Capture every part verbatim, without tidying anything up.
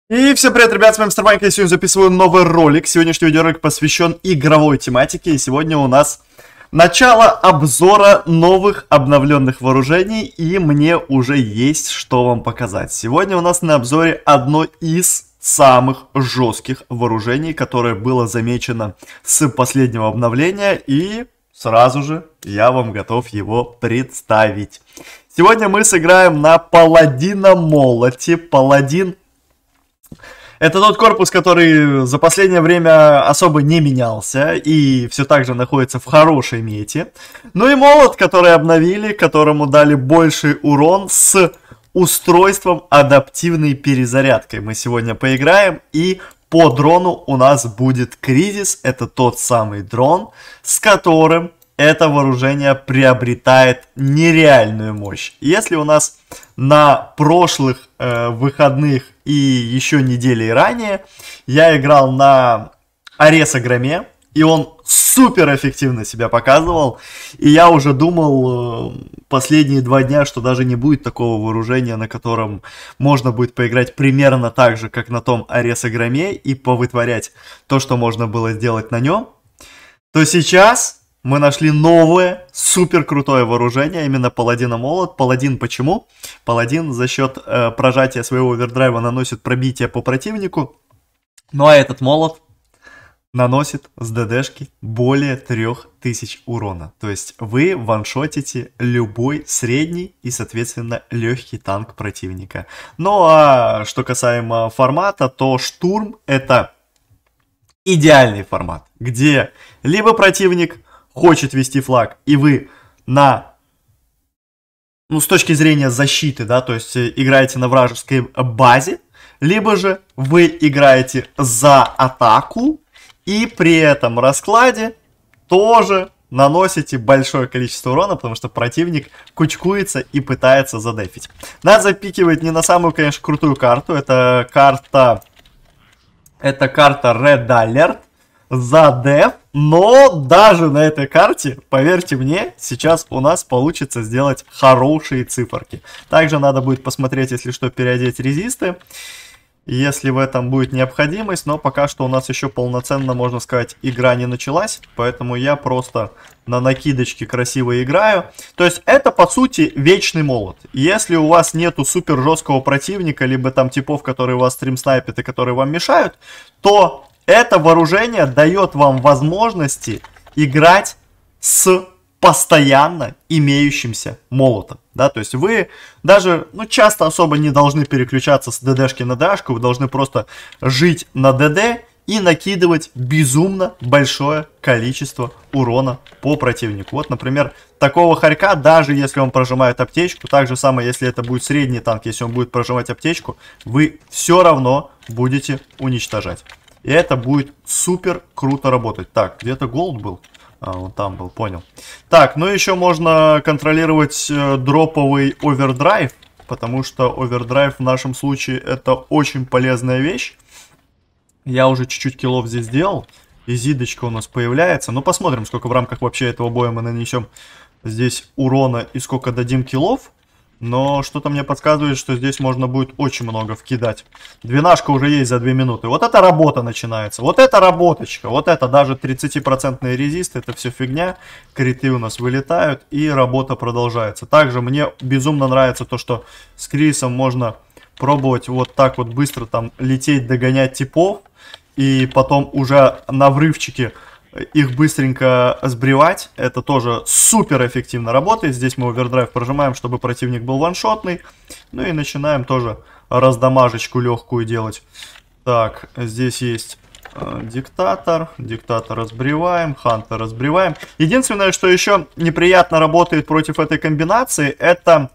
И всем привет, ребят, с вами Мистер Ванька, я сегодня записываю новый ролик. Сегодняшний видеоролик посвящен игровой тематике, и сегодня у нас начало обзора новых обновленных вооружений, и мне уже есть что вам показать. Сегодня у нас на обзоре одно из самых жестких вооружений, которое было замечено с последнего обновления, и сразу же я вам готов его представить. Сегодня мы сыграем на Паладина Молоте. Паладин — это тот корпус, который за последнее время особо не менялся и все так же находится в хорошей мете. Ну и молот, который обновили, которому дали больший урон с устройством адаптивной перезарядкой. Мы сегодня поиграем, и по дрону у нас будет Кризис. Это тот самый дрон, с которым это вооружение приобретает нереальную мощь. Если у нас на прошлых э, выходных и еще недели ранее я играл на Ареса Громе, и он супер эффективно себя показывал, и я уже думал э, последние два дня, что даже не будет такого вооружения, на котором можно будет поиграть примерно так же, как на том Ареса Громе, и повытворять то, что можно было сделать на нем, то сейчас мы нашли новое, супер крутое вооружение, именно Паладина Молот. Паладин почему? Паладин за счет э, прожатия своего овердрайва наносит пробитие по противнику. Ну а этот молот наносит с ДДшки более трёх тысяч урона. То есть вы ваншотите любой средний и, соответственно, легкий танк противника. Ну а что касаемо формата, то штурм — это идеальный формат, где либо противник хочет вести флаг, и вы на, ну, с точки зрения защиты, да, то есть играете на вражеской базе, либо же вы играете за атаку, и при этом раскладе тоже наносите большое количество урона, потому что противник кучкуется и пытается задефить. Нас запикивает не на самую, конечно, крутую карту, это карта, это карта Red Alert за деф, но даже на этой карте, поверьте мне, сейчас у нас получится сделать хорошие циферки. Также надо будет посмотреть, если что, переодеть резисты, если в этом будет необходимость, но пока что у нас еще полноценно, можно сказать, игра не началась, поэтому я просто на накидочке красиво играю. То есть это, по сути, вечный молот. Если у вас нету супер жесткого противника, либо там типов, которые вас стримснайпят и которые вам мешают, то это вооружение дает вам возможности играть с постоянно имеющимся молотом. Да? То есть вы даже, ну, часто особо не должны переключаться с ДДшки на ДАшку, вы должны просто жить на ДД и накидывать безумно большое количество урона по противнику. Вот, например, такого хорька, даже если он прожимает аптечку, так же самое, если это будет средний танк, если он будет прожимать аптечку, вы все равно будете уничтожать. И это будет супер круто работать. Так, где-то голд был? А, он там был, понял. Так, ну еще можно контролировать э, дроповый овердрайв, потому что овердрайв в нашем случае это очень полезная вещь. Я уже чуть-чуть киллов здесь сделал, и зидочка у нас появляется. Ну, посмотрим, сколько в рамках вообще этого боя мы нанесем здесь урона и сколько дадим киллов. Но что-то мне подсказывает, что здесь можно будет очень много вкидать. Двенашка уже есть за две минуты. Вот эта работа начинается. Вот эта работочка. Вот это даже тридцатипроцентные резисты. Это все фигня. Криты у нас вылетают. И работа продолжается. Также мне безумно нравится то, что с Крисом можно пробовать вот так вот быстро там лететь, догонять типов. И потом уже на врывчике их быстренько сбривать. Это тоже супер эффективно работает. Здесь мы овердрайв прожимаем, чтобы противник был ваншотный. Ну и начинаем тоже раздамажечку легкую делать. Так, здесь есть э, диктатор. Диктатора сбриваем, хантера сбриваем. Единственное, что еще неприятно работает против этой комбинации, это,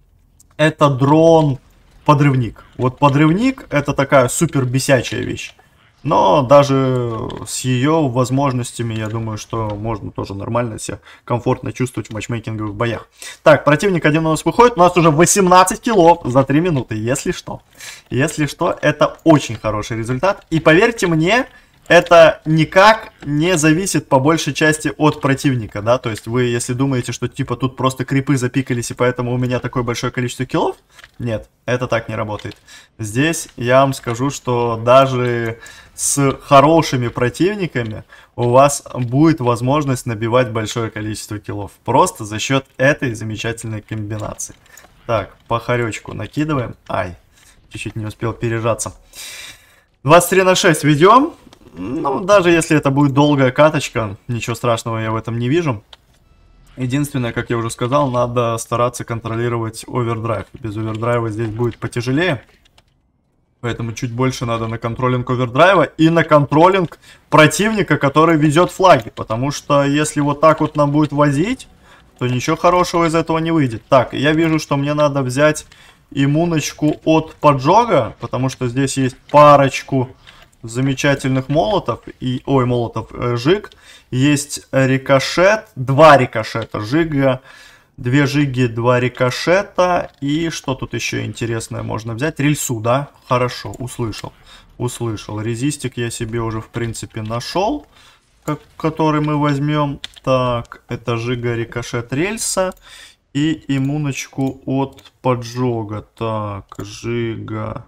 это дрон-подрывник. Вот подрывник — это такая супер бесячая вещь. Но даже с ее возможностями, я думаю, что можно тоже нормально себя комфортно чувствовать в матчмейкинговых боях. Так, противник один у нас выходит. У нас уже восемнадцать киллов за три минуты, если что. Если что, это очень хороший результат. И поверьте мне, это никак не зависит по большей части от противника, да, то есть вы, если думаете, что типа тут просто крипы запикались и поэтому у меня такое большое количество киллов, нет, это так не работает. Здесь я вам скажу, что даже с хорошими противниками у вас будет возможность набивать большое количество киллов, просто за счет этой замечательной комбинации. Так, по хоречку накидываем, ай, чуть-чуть не успел пережаться. двадцать три на шесть ведем. Ну, даже если это будет долгая каточка, ничего страшного я в этом не вижу. Единственное, как я уже сказал, надо стараться контролировать овердрайв. Без овердрайва здесь будет потяжелее. Поэтому чуть больше надо на контролинг овердрайва и на контролинг противника, который везет флаги. Потому что если вот так вот нам будет возить, то ничего хорошего из этого не выйдет. Так, я вижу, что мне надо взять иммуночку от поджога, потому что здесь есть парочку замечательных молотов и, ой, молотов, э, жиг, есть рикошет, два рикошета, жига, две жиги, два рикошета, и что тут еще интересное можно взять, рельсу, да, хорошо, услышал, услышал, резистик я себе уже в принципе нашел, как, который мы возьмем, так, это жига, рикошет, рельса, и иммуночку от поджога, так, жига,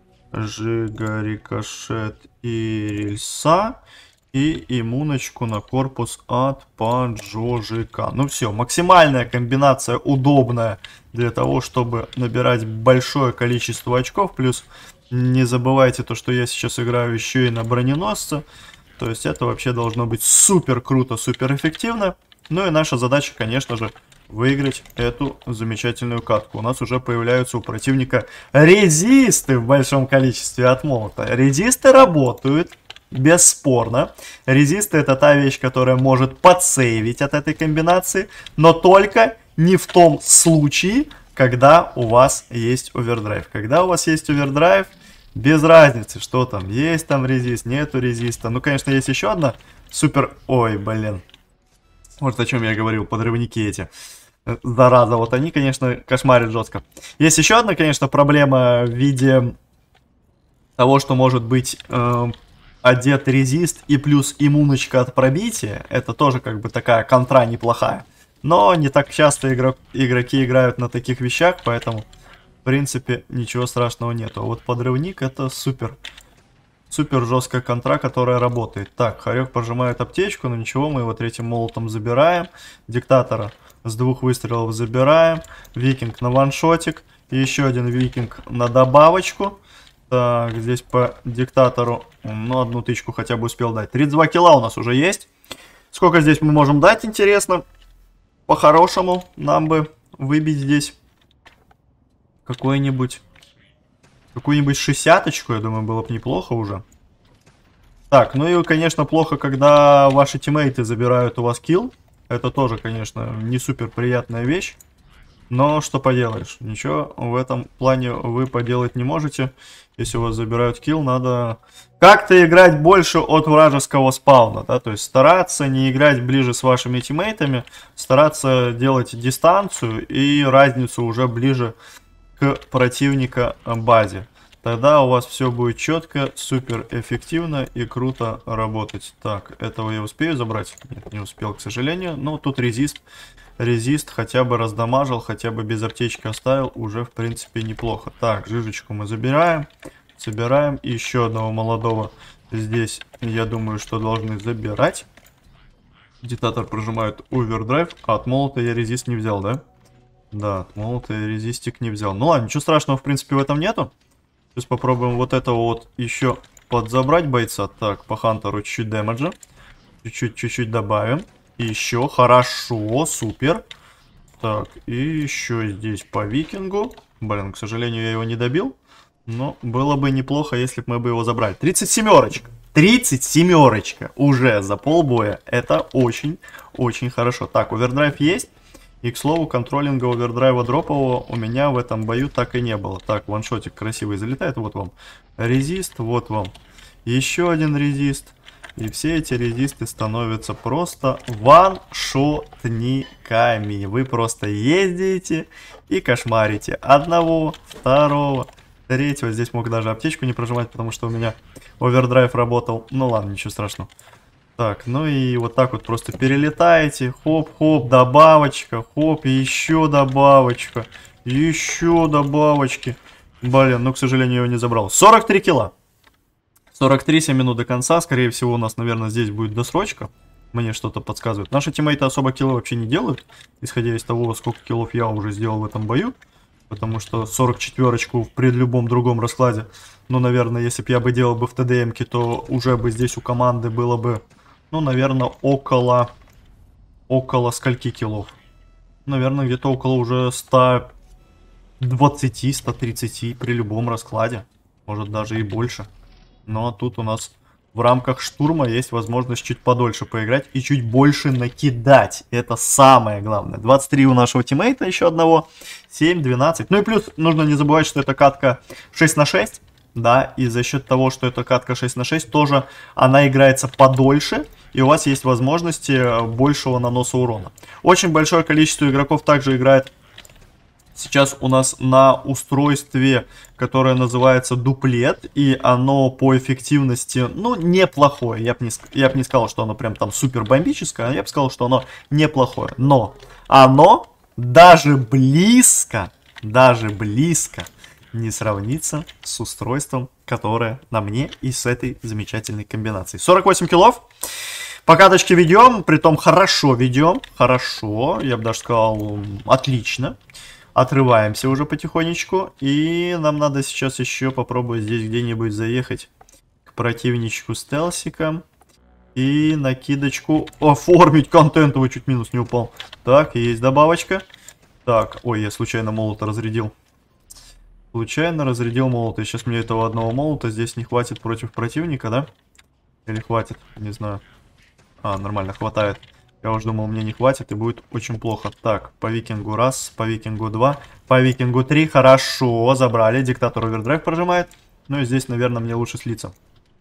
жига, рикошет и рельса. И иммуночку на корпус от поджожика. Ну все, максимальная комбинация удобная для того, чтобы набирать большое количество очков. Плюс не забывайте то, что я сейчас играю еще и на броненосце. То есть это вообще должно быть супер круто, супер эффективно. Ну и наша задача, конечно же, выиграть эту замечательную катку. У нас уже появляются у противника резисты в большом количестве от молота. Резисты работают, бесспорно. Резисты — это та вещь, которая может подсейвить от этой комбинации, но только не в том случае, когда у вас есть овердрайв. Когда у вас есть овердрайв, без разницы, что там, есть там резист, нету резиста. Ну, конечно, есть еще одна супер... Ой, блин. Вот о чем я говорил, подрывники эти. Зараза, вот они, конечно, кошмарят жестко. Есть еще одна, конечно, проблема в виде того, что может быть э, одет резист и плюс иммуночка от пробития. Это тоже как бы такая контра неплохая. Но не так часто игрок, игроки играют на таких вещах, поэтому, в принципе, ничего страшного нету. А вот подрывник — это супер. Супер жесткая контра, которая работает. Так, Хорек пожимает аптечку, но ничего, мы его третьим молотом забираем. Диктатора с двух выстрелов забираем. Викинг на ваншотик. И еще один викинг на добавочку. Так, здесь по диктатору, ну, одну тычку хотя бы успел дать. тридцать два килла у нас уже есть. Сколько здесь мы можем дать, интересно? По-хорошему нам бы выбить здесь какой-нибудь... Какую-нибудь шестьдесяточку, я думаю, было бы неплохо уже. Так, ну и, конечно, плохо, когда ваши тиммейты забирают у вас килл. Это тоже, конечно, не супер приятная вещь. Но что поделаешь, ничего в этом плане вы поделать не можете. Если у вас забирают килл, надо как-то играть больше от вражеского спауна, да, то есть стараться не играть ближе с вашими тиммейтами, стараться делать дистанцию и разницу уже ближе к противника базе. Тогда у вас все будет четко, супер эффективно и круто работать. Так, этого я успею забрать? Нет, не успел, к сожалению. Но тут резист. Резист хотя бы раздамажил, хотя бы без аптечки оставил. Уже, в принципе, неплохо. Так, жижечку мы забираем. Собираем. И еще одного молодого здесь, я думаю, что должны забирать. Диктатор прожимает овердрайв. А от молота я резист не взял, да? Да, от молота я резистик не взял. Ну ладно, ничего страшного, в принципе, в этом нету. Сейчас попробуем вот этого вот еще подзабрать бойца. Так, по Хантеру чуть-чуть дэмэджа. Чуть-чуть, чуть-чуть добавим. И еще, хорошо, супер. Так, и еще здесь по Викингу. Блин, к сожалению, я его не добил. Но было бы неплохо, если бы мы бы его забрали. тридцать семерочка. тридцать семерочка уже за полбоя. Это очень-очень хорошо. Так, овердрайв есть. И, к слову, контролинга овердрайва дропового у меня в этом бою так и не было. Так, ваншотик красивый залетает. Вот вам резист, вот вам еще один резист. И все эти резисты становятся просто ваншотниками. Вы просто ездите и кошмарите одного, второго, Третьего здесь мог даже аптечку не прожимать, потому что у меня овердрайв работал. Ну ладно, ничего страшного. Так, ну и вот так вот просто перелетаете. Хоп-хоп, добавочка. Хоп, еще добавочка. Еще добавочки. Блин, ну, к сожалению, его не забрал. сорок три килла. сорок три, семь минут до конца. Скорее всего, у нас, наверное, здесь будет досрочка. Мне что-то подсказывает. Наши тиммейты особо киллы вообще не делают. Исходя из того, сколько киллов я уже сделал в этом бою. Потому что сорок четверочку при любом другом раскладе. Ну, наверное, если бы я бы делал бы в ТДМке, то уже бы здесь у команды было бы, ну, наверное, около... Около скольки киллов? Наверное, где-то около уже ста двадцати — ста тридцати при любом раскладе. Может, даже и больше. Но тут у нас в рамках штурма есть возможность чуть подольше поиграть и чуть больше накидать. Это самое главное. двадцать три у нашего тиммейта, еще одного. семь, двенадцать. Ну и плюс нужно не забывать, что это катка шесть на шесть. Да, и за счет того, что это катка шесть на шесть, тоже она играется подольше. И у вас есть возможности большего наноса урона. Очень большое количество игроков также играет сейчас у нас на устройстве, которое называется дуплет, и оно по эффективности, ну, неплохое. Я бы не, я б не сказал, что оно прям там супер бомбическое, а я бы сказал, что оно неплохое. Но оно даже близко, даже близко не сравнится с устройством, которое на мне и с этой замечательной комбинацией. сорок восемь киллов. По каточке ведем, притом хорошо ведем, хорошо, я бы даже сказал, отлично. Отрываемся уже потихонечку. И нам надо сейчас еще попробовать здесь где-нибудь заехать к противничку стелсиком. И накидочку оформить. Контентовый чуть минус не упал. Так, есть добавочка. Так, ой, я случайно молота разрядил. Случайно разрядил молота. И сейчас мне этого одного молота здесь не хватит против противника, да? Или хватит? Не знаю. А, нормально, хватает. Я уже думал, мне не хватит и будет очень плохо. Так, по викингу раз, по викингу два, по викингу три. Хорошо, забрали. Диктатор овердрайв прожимает. Ну и здесь, наверное, мне лучше слиться.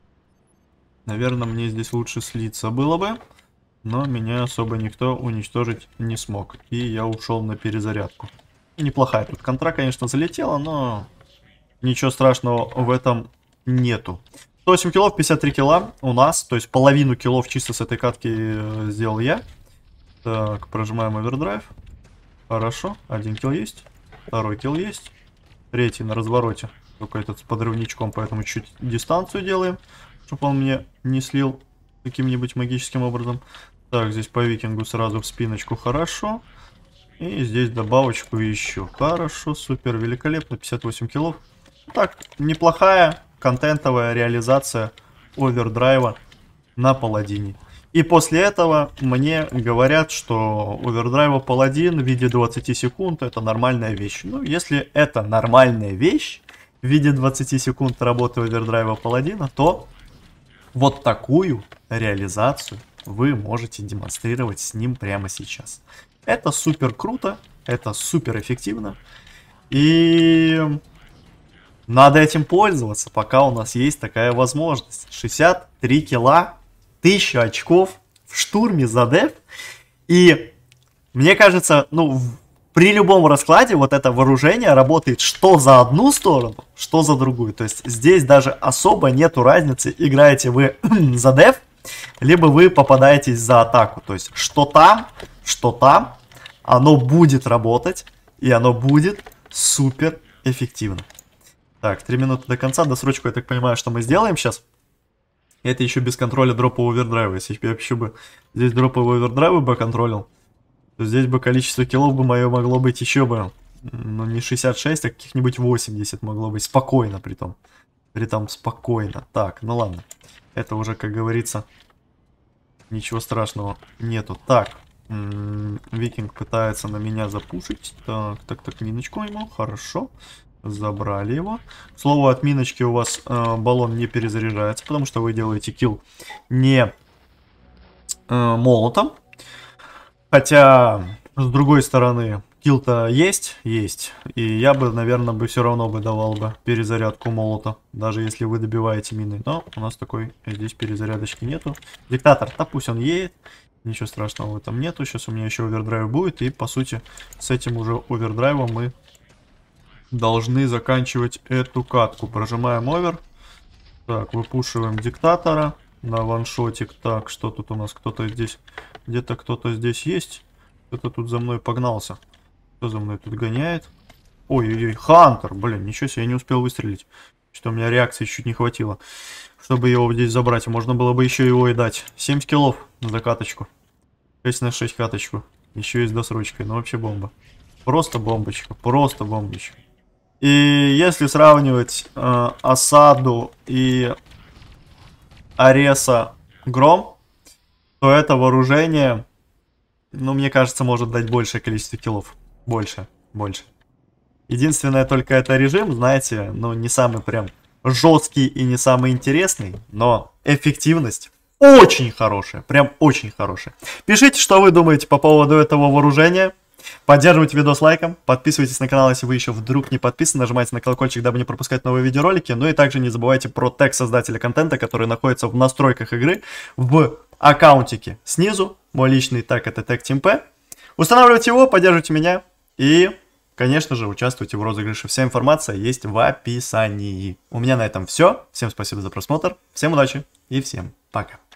Наверное, мне здесь лучше слиться было бы. Но меня особо никто уничтожить не смог. И я ушел на перезарядку. И неплохая тут контра, конечно, залетела, но ничего страшного в этом нету. сто восемь киллов, пятьдесят три килла у нас. То есть половину киллов чисто с этой катки сделал я. Так, прожимаем овердрайв. Хорошо, один килл есть. Второй килл есть. Третий на развороте. Только этот с подрывничком, поэтому чуть дистанцию делаем. Чтобы он мне не слил каким-нибудь магическим образом. Так, здесь по викингу сразу в спиночку. Хорошо. И здесь добавочку еще. Хорошо, супер, великолепно. пятьдесят восемь киллов. Так, неплохая контентовая реализация овердрайва на паладине. И после этого мне говорят, что овердрайва паладин в виде двадцати секунд это нормальная вещь. Ну, если это нормальная вещь в виде двадцати секунд работы овердрайва паладина, то вот такую реализацию вы можете демонстрировать с ним прямо сейчас. Это супер круто, это супер эффективно. И надо этим пользоваться, пока у нас есть такая возможность. шестьдесят три килла, тысяча очков в штурме за деф. И мне кажется, ну, при любом раскладе вот это вооружение работает что за одну сторону, что за другую. То есть здесь даже особо нету разницы, играете вы за деф, либо вы попадаетесь за атаку. То есть что там, что там, оно будет работать, и оно будет супер эффективно. Так, три минуты до конца, досрочку, я так понимаю, что мы сделаем сейчас. Это еще без контроля дропа овердрайва. Если я вообще бы здесь дроповый овердрайв бы контролил, то здесь бы количество киллов бы мое могло быть еще бы, ну, не шестьдесят шесть, а каких-нибудь восемьдесят могло быть. Спокойно, притом. Притом спокойно. Так, ну ладно. Это уже, как говорится, ничего страшного нету. Так, викинг пытается на меня запушить. Так, так, так, миночку ему, хорошо. Забрали его. К слову, от миночки у вас э, баллон не перезаряжается, потому что вы делаете килл не э, молотом. Хотя, с другой стороны, килл-то есть, есть. И я бы, наверное, бы все равно бы давал бы перезарядку молота, даже если вы добиваете мины. Но у нас такой здесь перезарядочки нету. Диктатор, да пусть он едет. Ничего страшного в этом нету. Сейчас у меня еще овердрайв будет. И, по сути, с этим уже овердрайвом мы должны заканчивать эту катку. Прожимаем овер. Так, выпушиваем диктатора на ваншотик. Так, что тут у нас? Кто-то здесь, где-то кто-то здесь есть. Кто-то тут за мной погнался. Кто за мной тут гоняет? Ой-ой-ой, Хантер, блин, ничего себе, я не успел выстрелить. Что у меня реакции чуть не хватило, чтобы его здесь забрать. Можно было бы еще его и дать. семь скиллов на закаточку. шесть на шесть каточку. Еще и с досрочкой, ну вообще бомба. Просто бомбочка, просто бомбочка. И если сравнивать э, осаду и Ареса Гром, то это вооружение, ну, мне кажется, может дать большее количество киллов. Больше, больше. Единственное, только это режим, знаете, ну, не самый прям жесткий и не самый интересный, но эффективность очень хорошая, прям очень хорошая. Пишите, что вы думаете по поводу этого вооружения. Поддерживайте видос лайком, подписывайтесь на канал, если вы еще вдруг не подписаны, нажимайте на колокольчик, дабы не пропускать новые видеоролики. Ну и также не забывайте про тег создателя контента, который находится в настройках игры, в аккаунтике снизу. Мой личный тег — это тег TeamP. Устанавливайте его, поддерживайте меня и, конечно же, участвуйте в розыгрыше. Вся информация есть в описании. У меня на этом все. Всем спасибо за просмотр, всем удачи и всем пока.